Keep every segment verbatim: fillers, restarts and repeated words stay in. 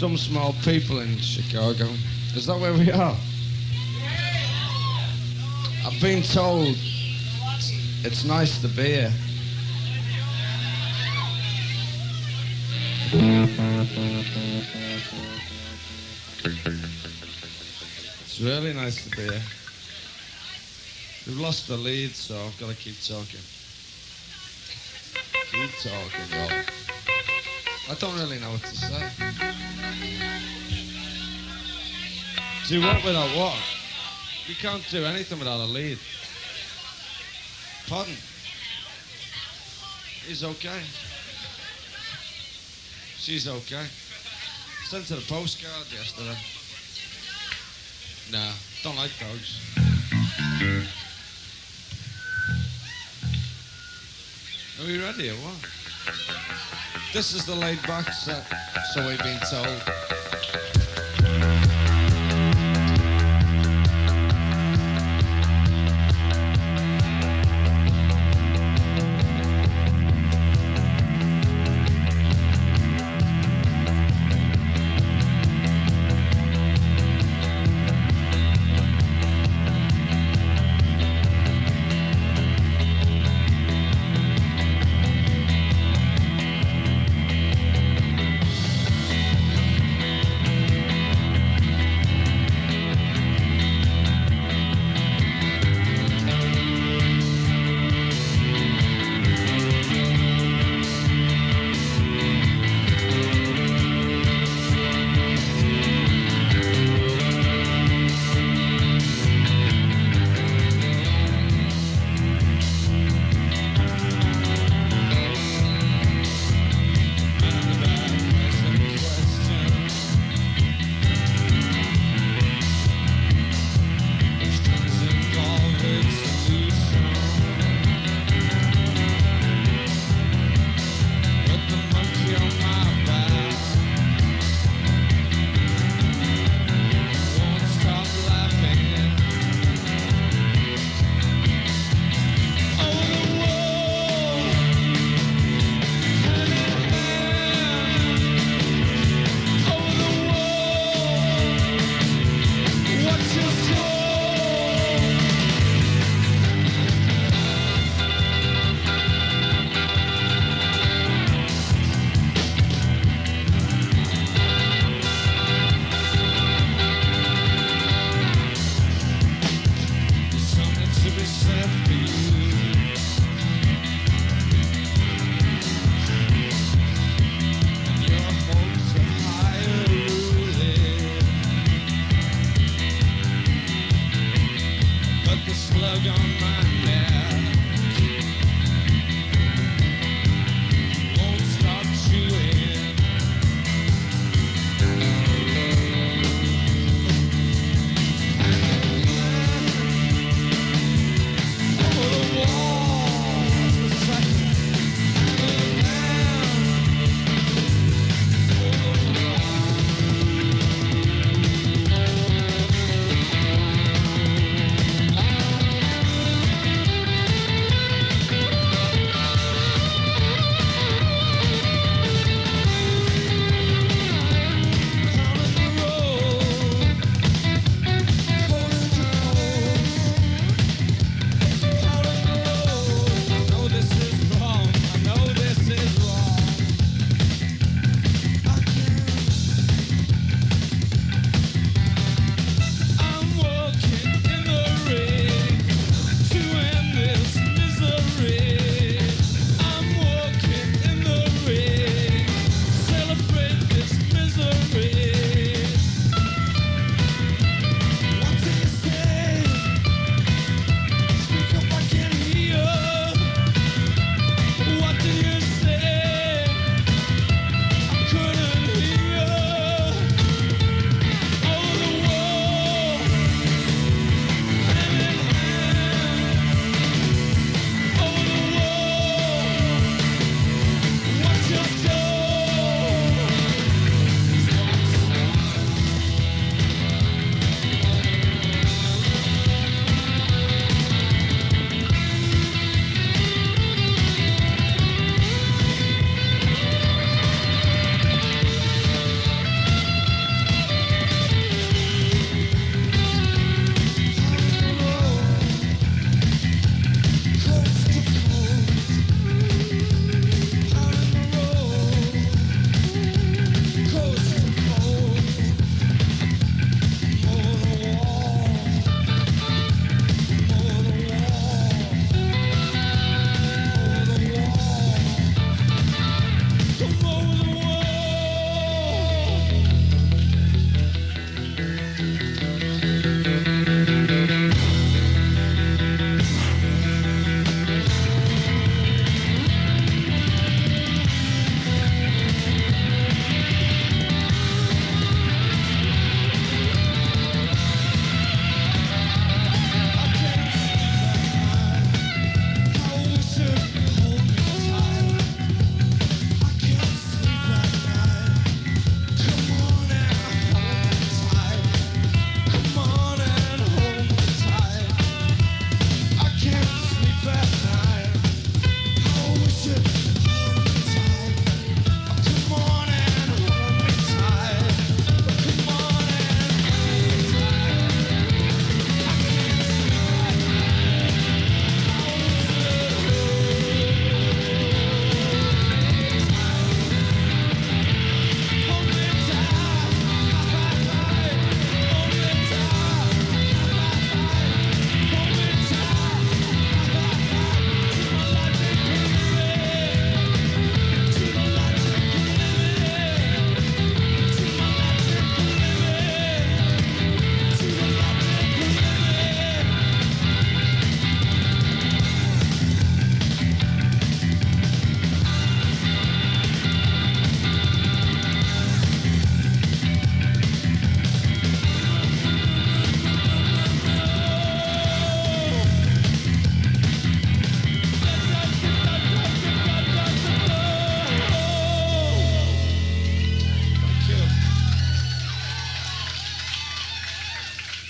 some small people in Chicago. Is that where we are? I've been told it's nice to be here. It's really nice to be here. We've lost the lead, so I've got to keep talking. Keep talking, yo. I don't really know what to say. Do what without what? You can't do anything without a lead. Pardon? He's okay. She's okay. Sent her a postcard yesterday. Nah, don't like those. Are we ready or what? This is the laid back set, so we've been told.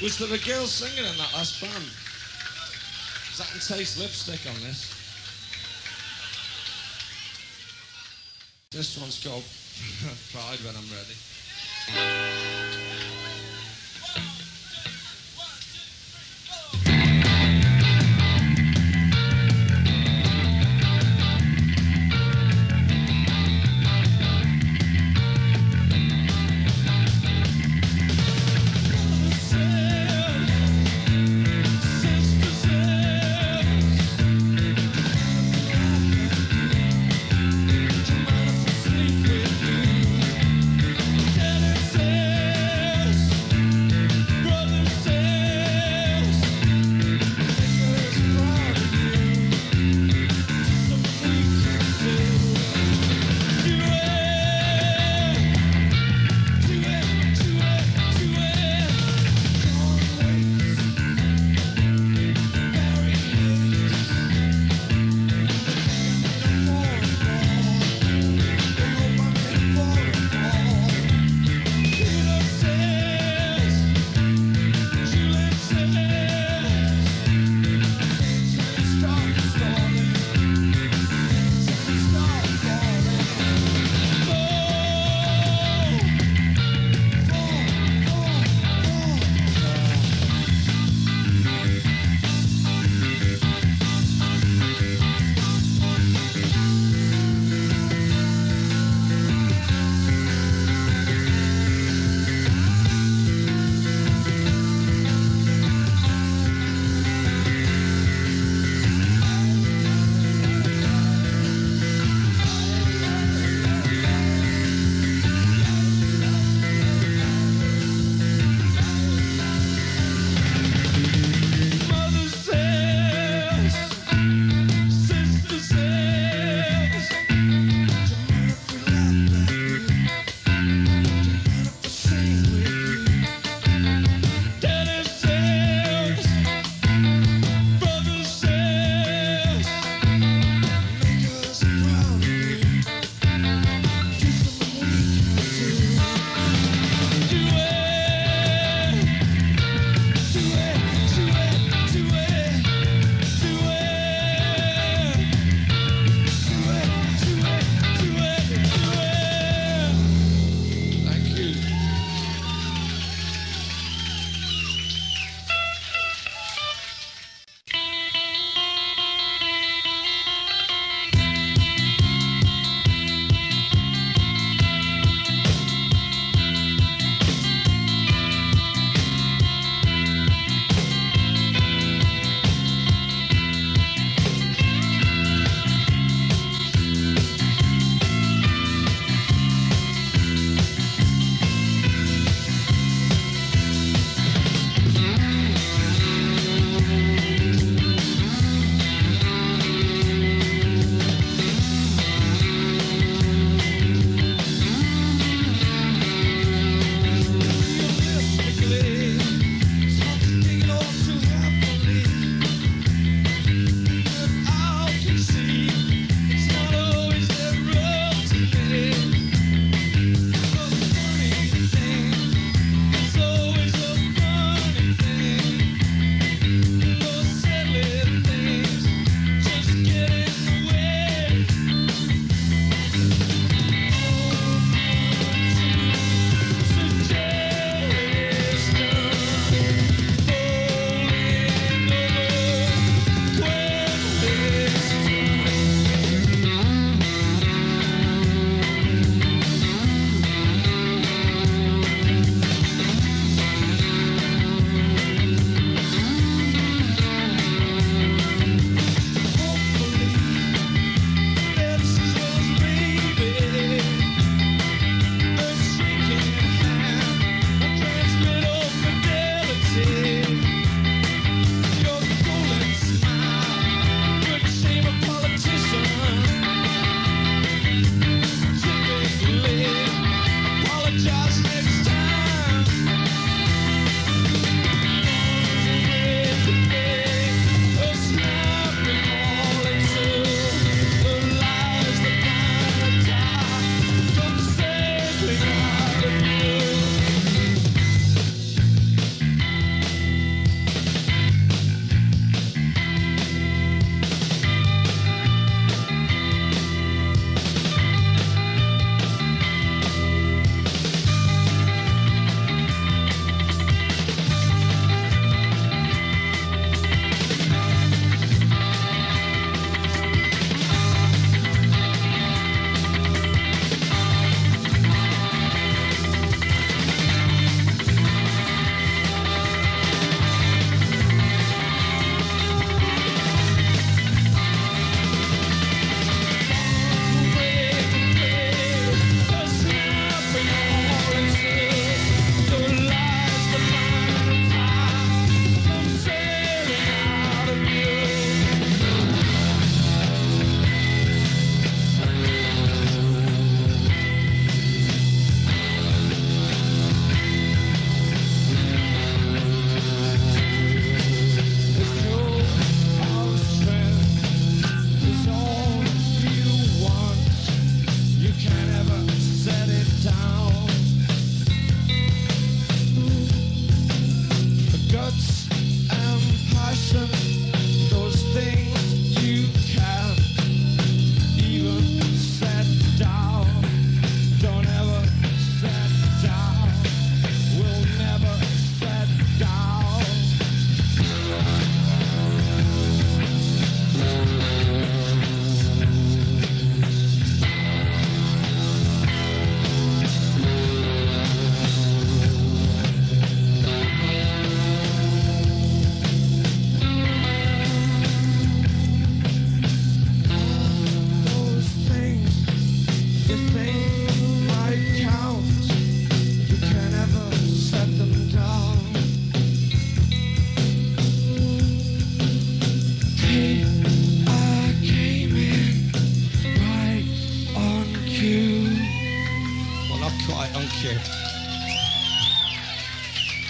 Was there a girl singing in that last band? Because I can taste lipstick on this. This one's called Pride When I'm Ready. Say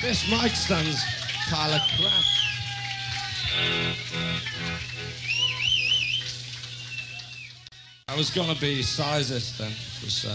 This mic stand's pile of crap. I was gonna be sizist then for a sec.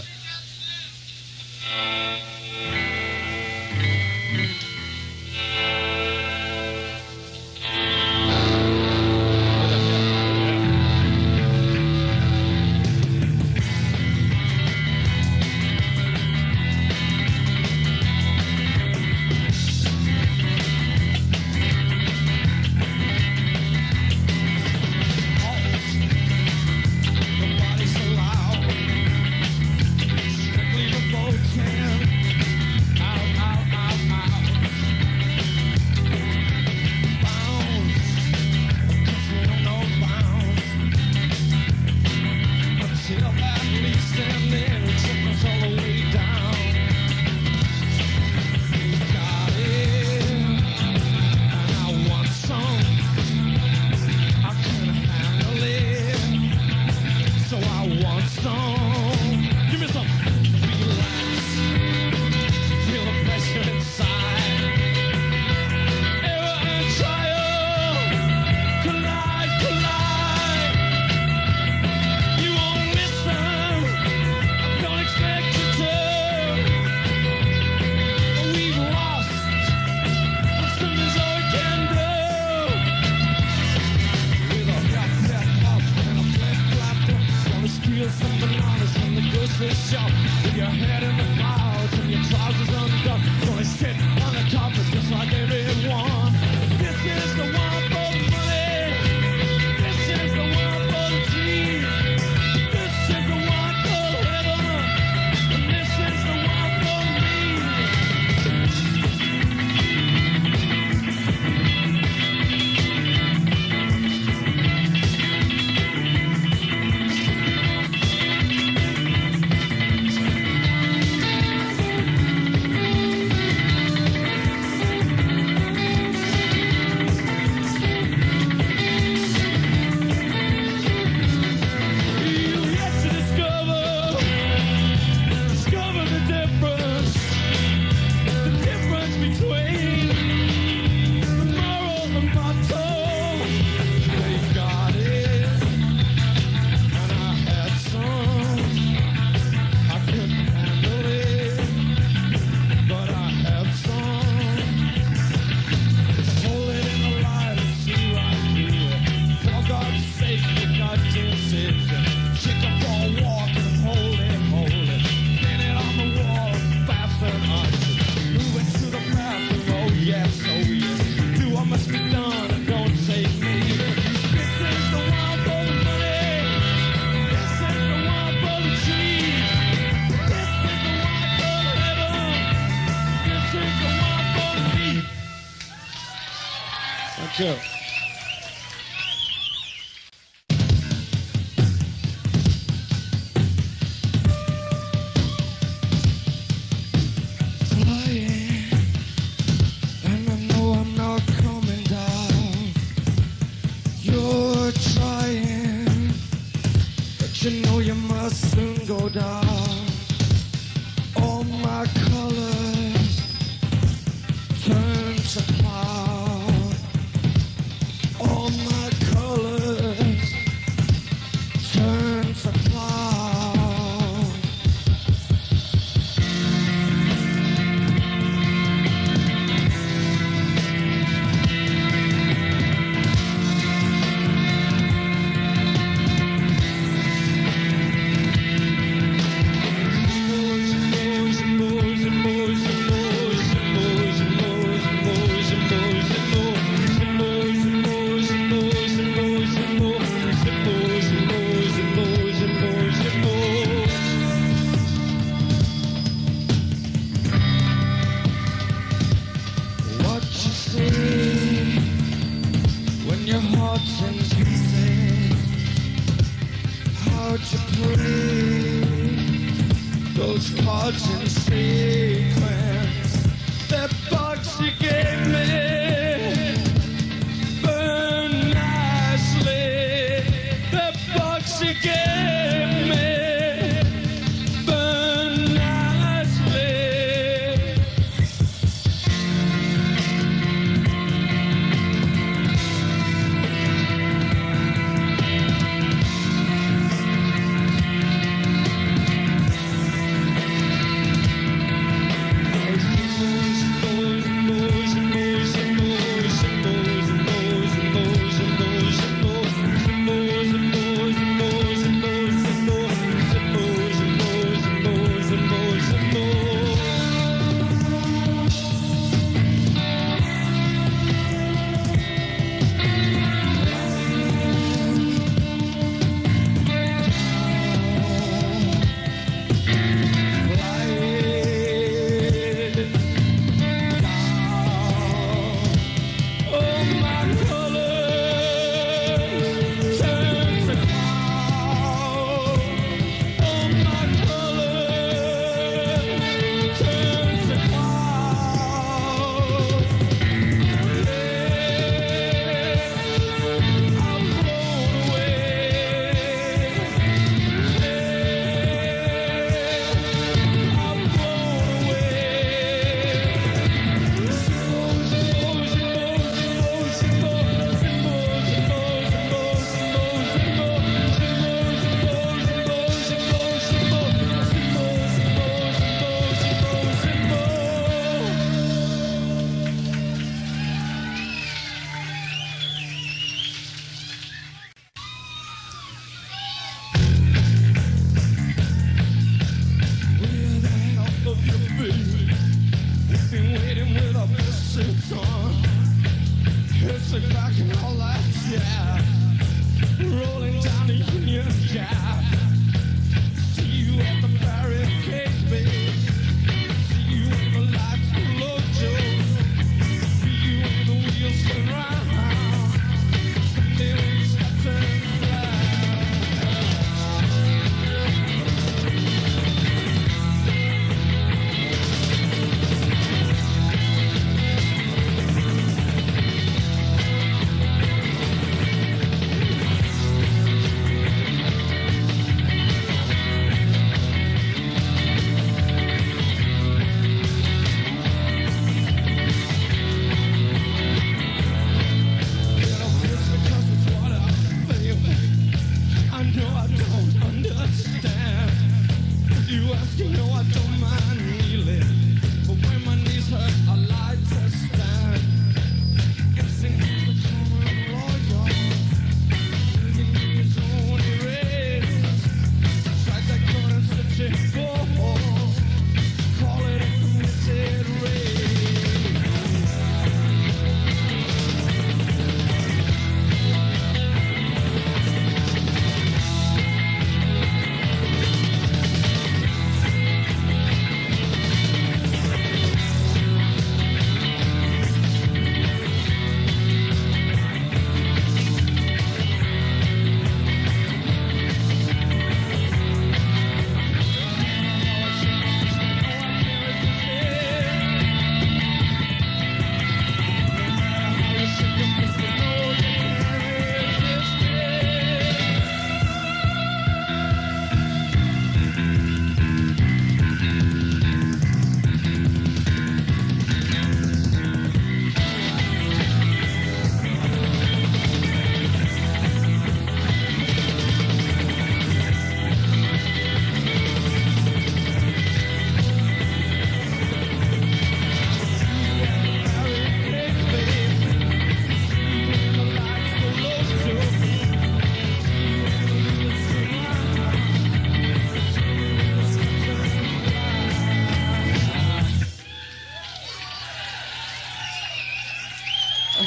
Sure.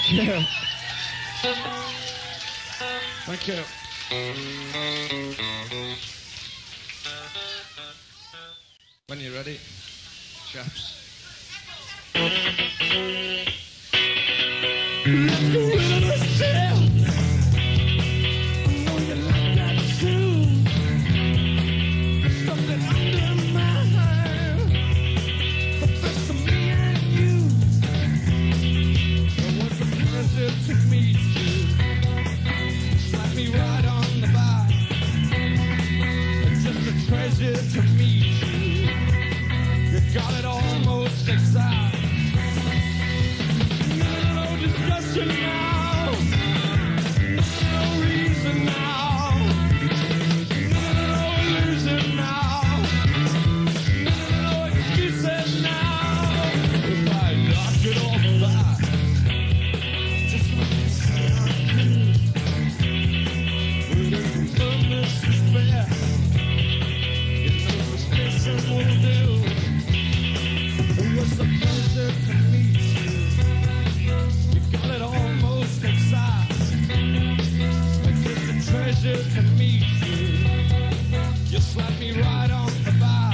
you. Thank you. When you're ready, chaps. Let's go in the cell. I know you like that too. There's something under my hand. The best of me and you. It was a pleasure to meet you. Slap me right on the back. It's just a treasure to meet you. You got it almost exact. No discussion now. No reason now. No illusion now. No excuses now. If I knock it off back, just like you said I could. With a firmness to spare, you know suspicion will do. It was a pleasure to meet you. You got it almost exact. It's just a treasure to meet you. You slapped me right on the back.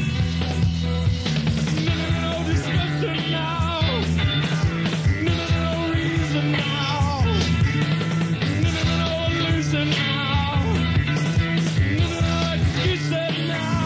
No, no, no discussion now. No, no, no reason now. No, no, no illusion now. No, no, no excuses now.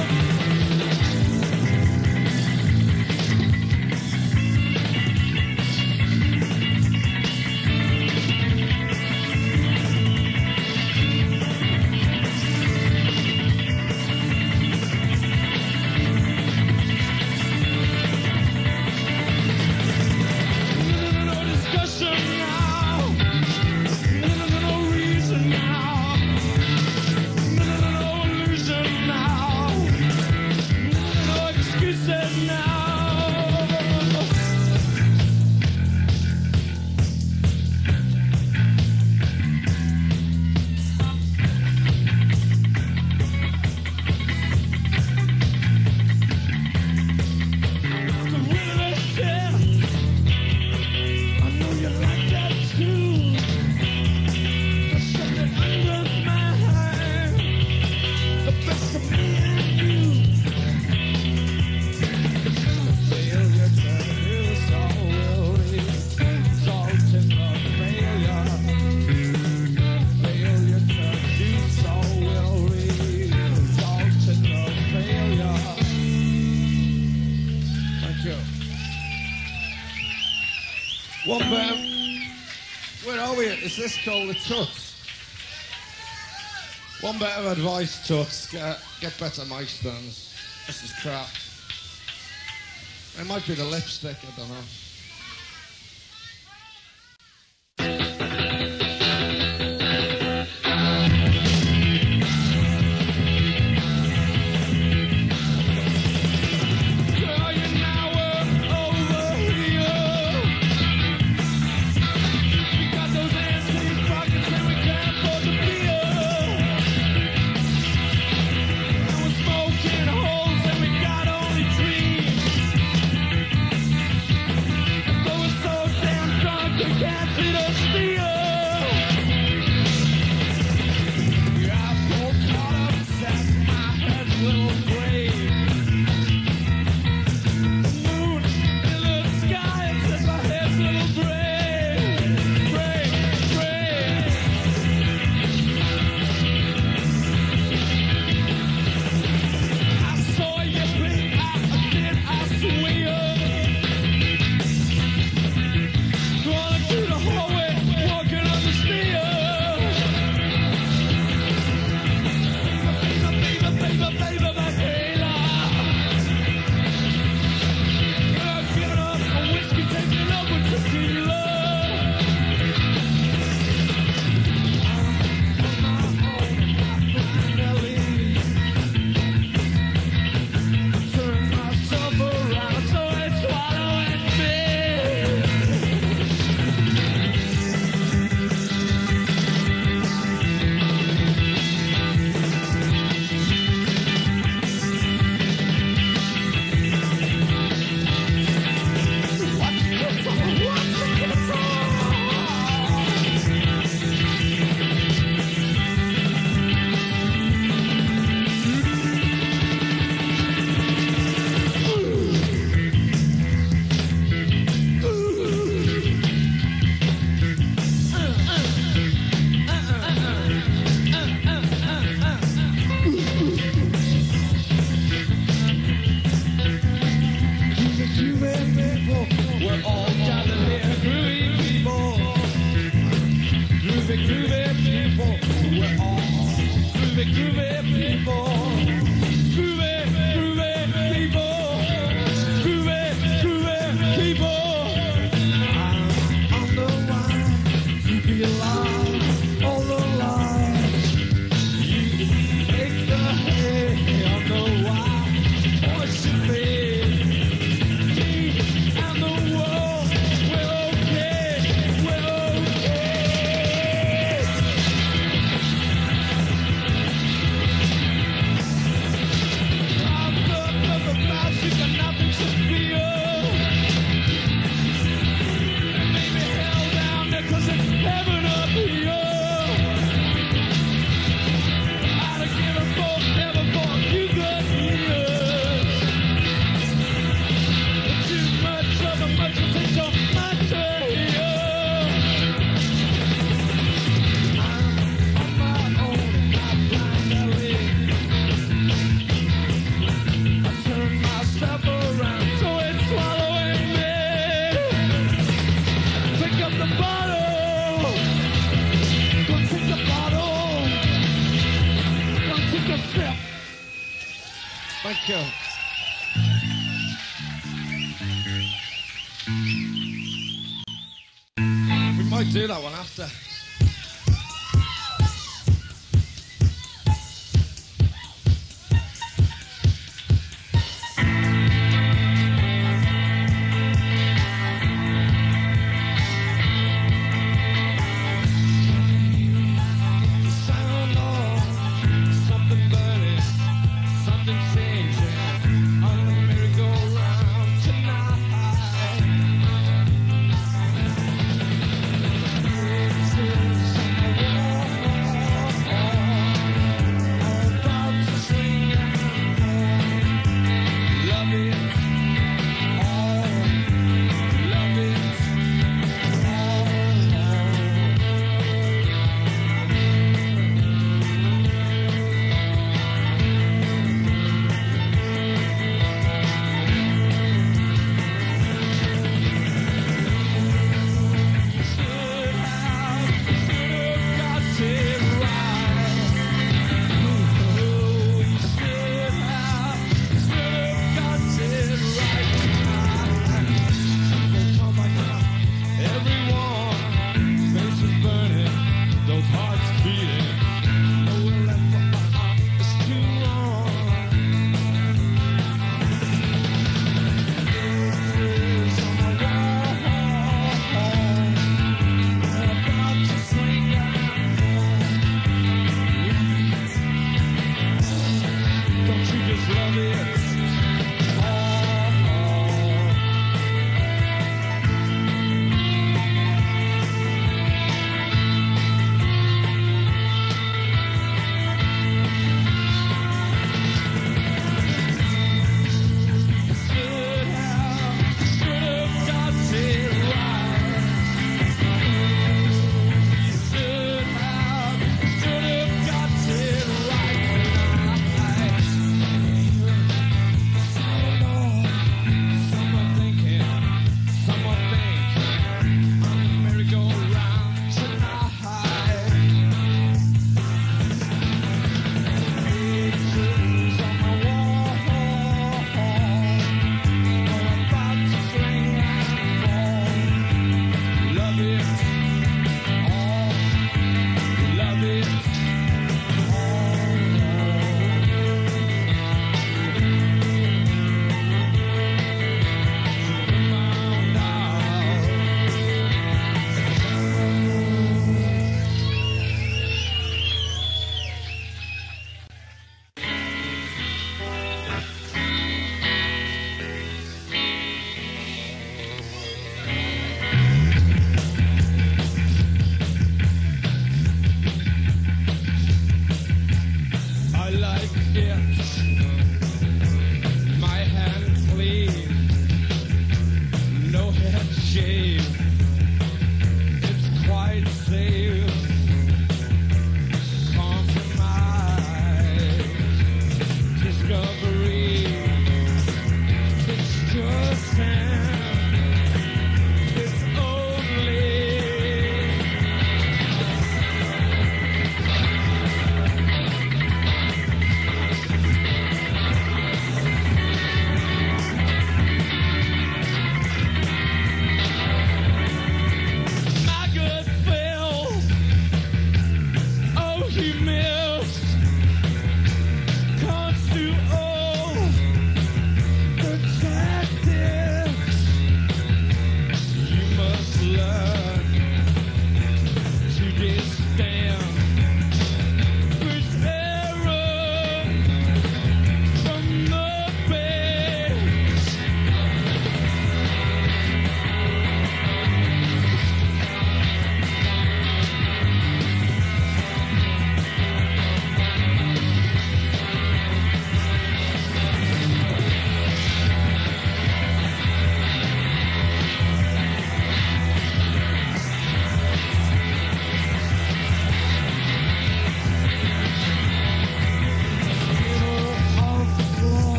One bit. Where are we? Is this called the Tuts? One bit of advice, Tuts. Get, get better mic stands. This is crap. It might be the lipstick, I don't know. Smoking holes and we got only dreams. Thank you. We might do that one after.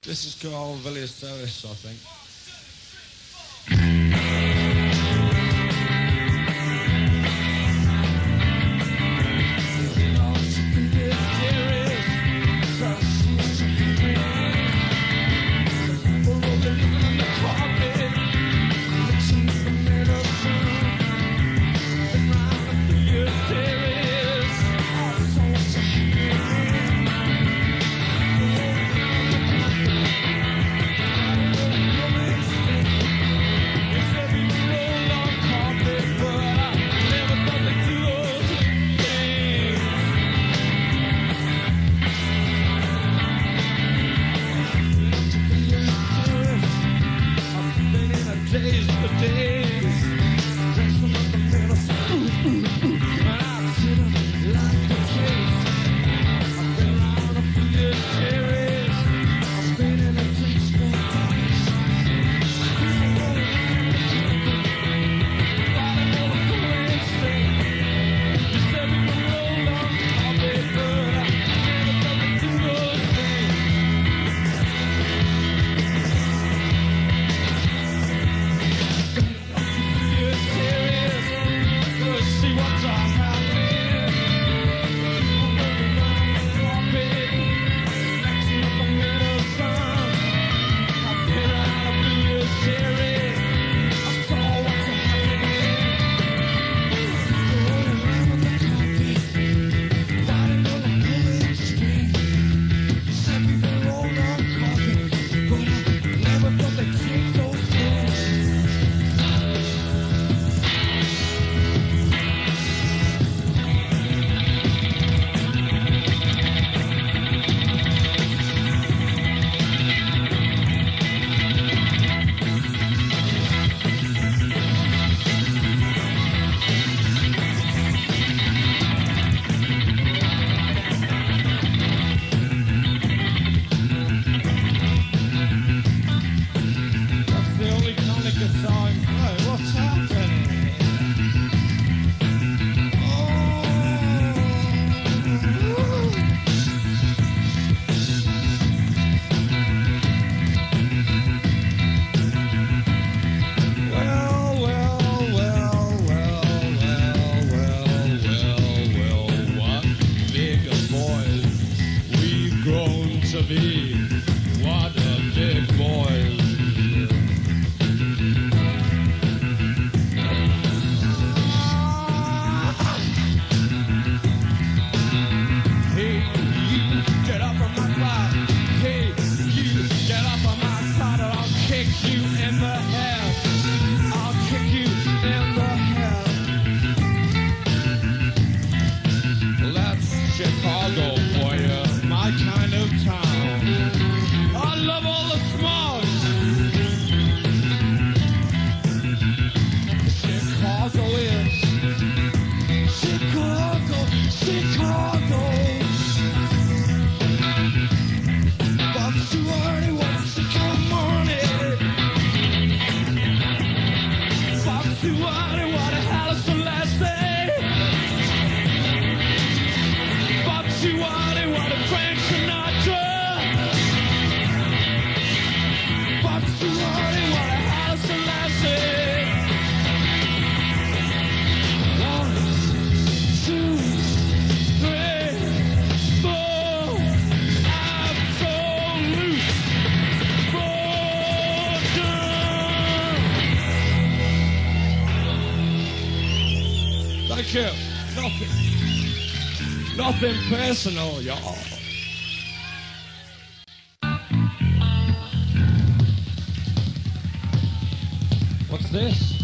This is called Villiers Terrace, I think. Thank you. Nothing. Nothing personal, y'all. What's this?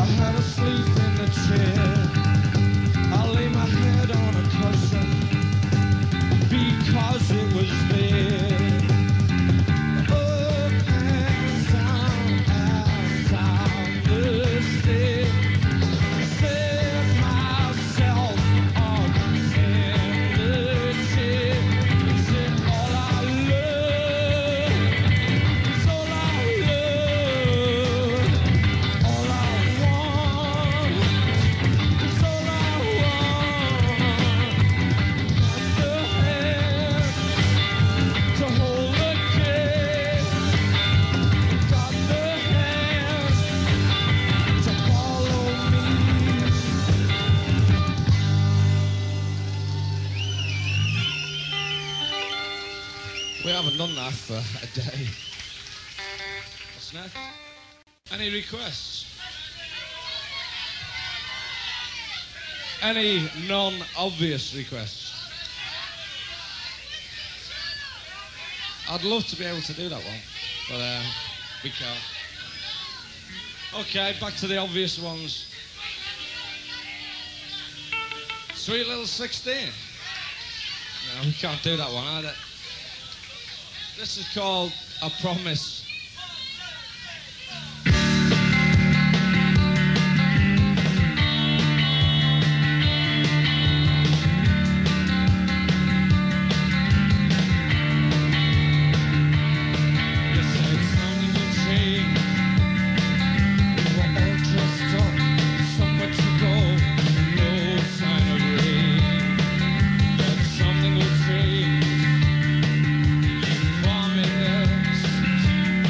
had to sleep in the chair. I lay my head on a cushion because it was there. Up and down and down the stairs. Set myself up in the chair. Is it all I love? It's all I love. All I want. It's all I want. Got the hand to hold the key. Got the hand to follow me. We haven't done that for a day. What's next? Any requests? Any non-obvious requests? I'd love to be able to do that one, but uh, we can't. Okay, back to the obvious ones. Sweet Little sixteen. No, we can't do that one either. This is called A Promise. You said something would change. We were all dressed up, somewhere to go, no sign of rain. That something would change. You promised.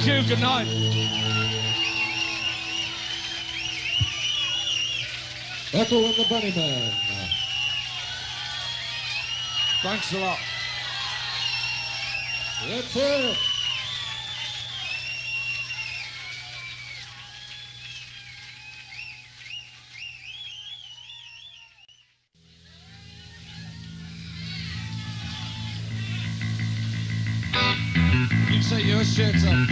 Thank you. Good night. Echo and the Bunnymen. Thanks a lot. That's it. You can take your shirts off.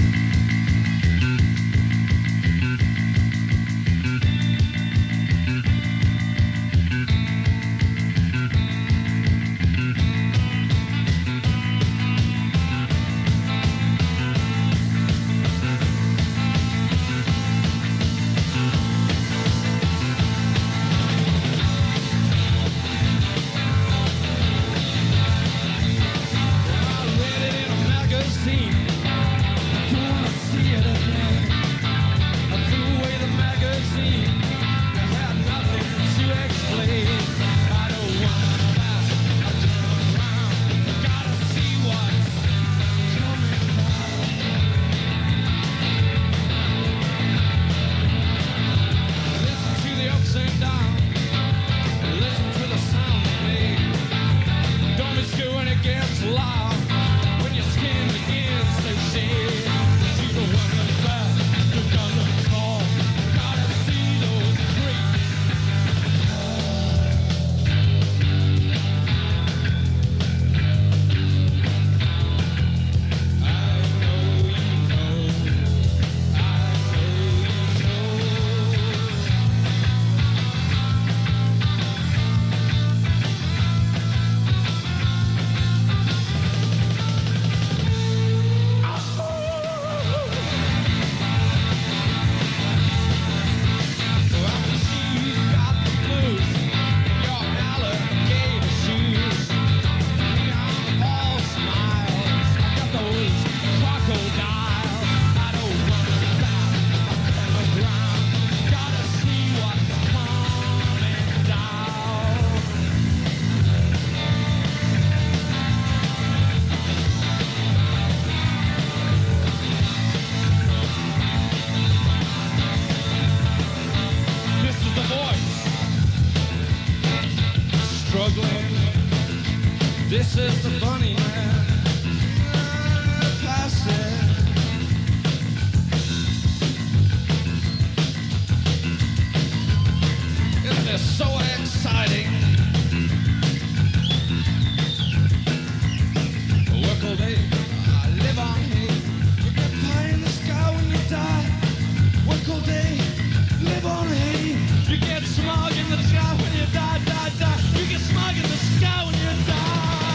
This is the Bunny Man. Classic. Isn't this so exciting? Work all day, I live on hate. You get pie in the sky when you die. Work all day, live on hate. You get smog in the sky when you die, die, die. You get smog in the sky when you die.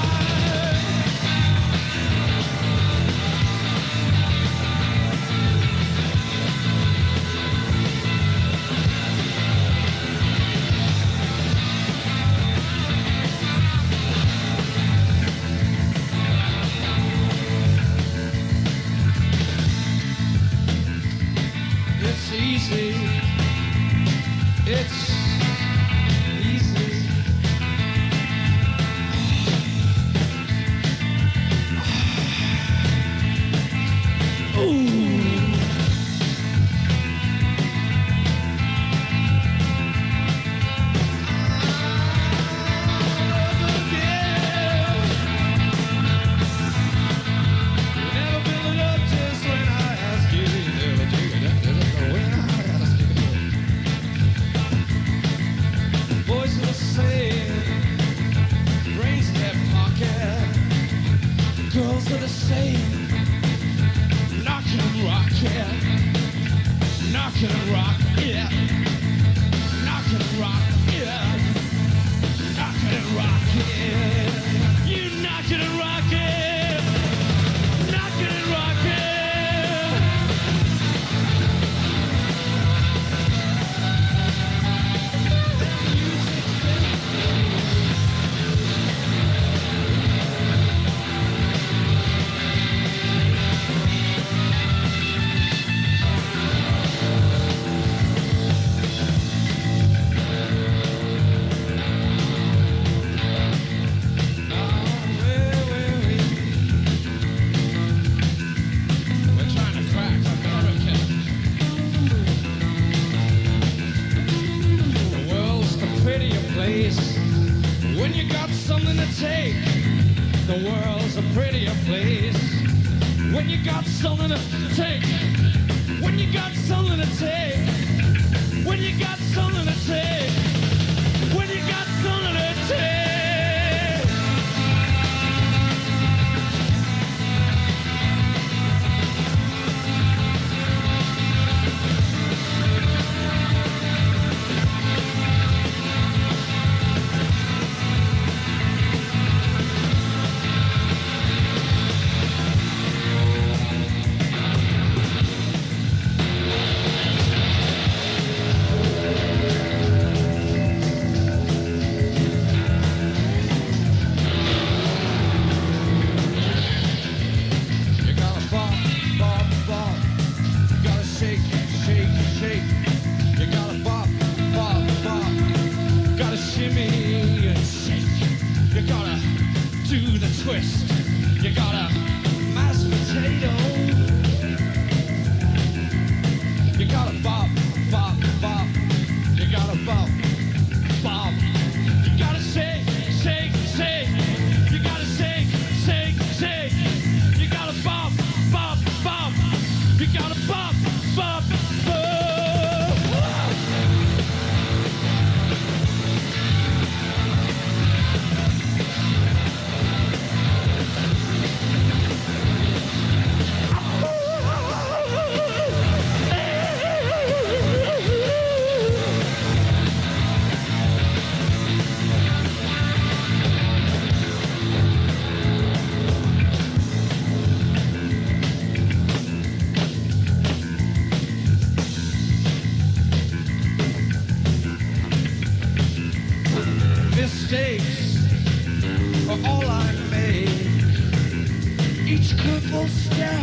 It's easy. It's easy. Ooh. Never build it up just when I ask you. Never do it up just when I ask you. Boys are saying, brains in their pocket. Girls are the same, knocking and rocking, knocking and rock, yeah, knocking and rock, yeah, knocking and rocking. You knocking and rocking, knocking and rocking. take, the world's a prettier place. When you got something to take, when you got something to take, when you got something to take, when you got something to take. Mistakes are all I made. Each careful step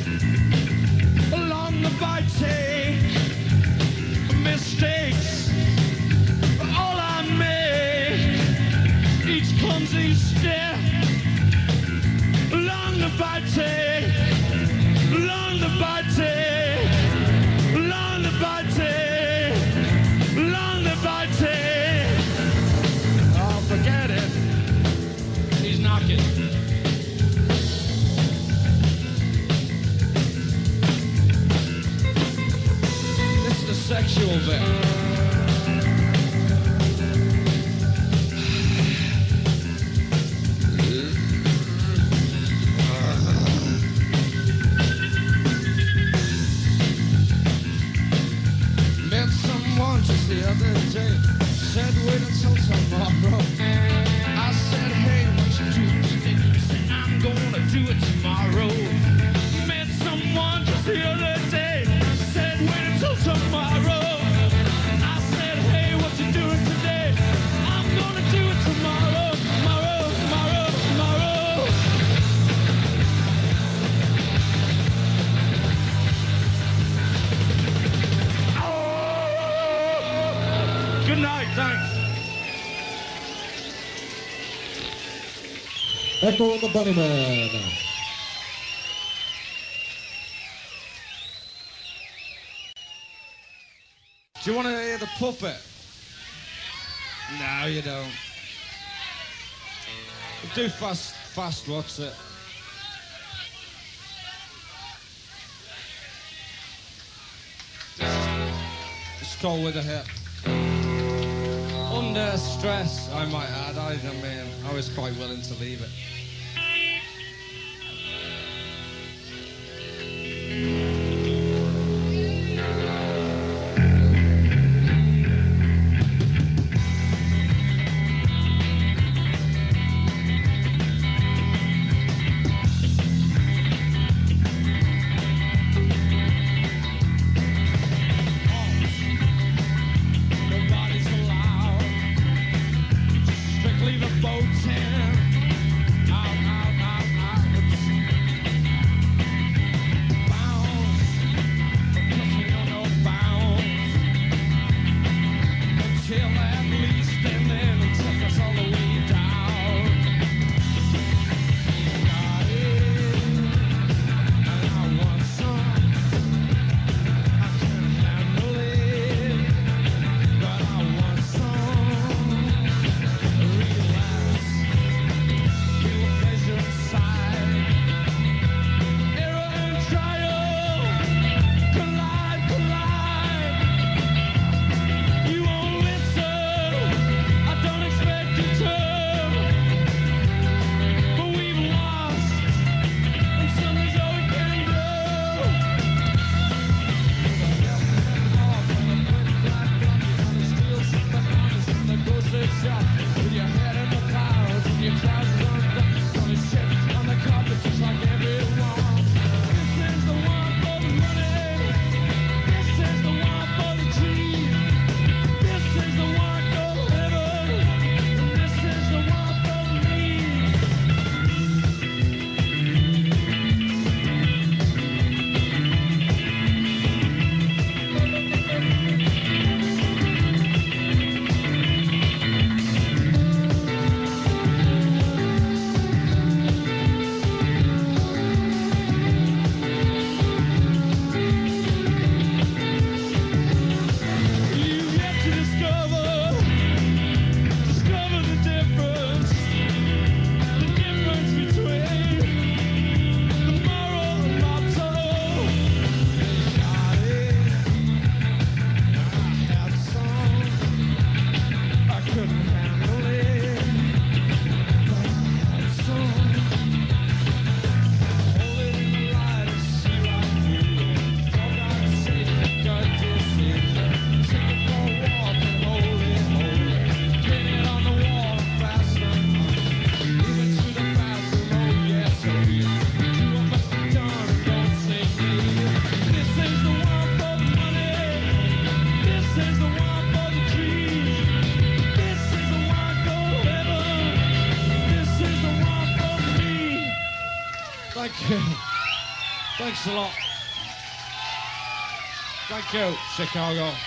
along the I take. Mistakes are all I made. Each clumsy step along the I take. Along the I take. Along the I take. Along the I take. Forget it. He's knocking. It's the sexual bit. Met someone just the other day. Said wait until tomorrow. I said, hey, what you do today? He said, I'm gonna do it tomorrow. Met someone just the other day. Said, wait until tomorrow. I said, hey, what you doing today? I'm gonna do it tomorrow, tomorrow, tomorrow, tomorrow. Oh! Good night, thanks. Echo and the Bunnymen. Do you want to hear the puppet? No, you don't. Do fast, fast, what's it? It's called With a Hip. Under stress, I might add. I mean, I was quite willing to leave it. Nobody's allowed. Strictly the boat's in. I Thank you. Thanks a lot. Thank you, Chicago.